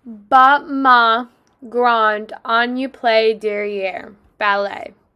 Pas ma grande on you play derrière. Ballet.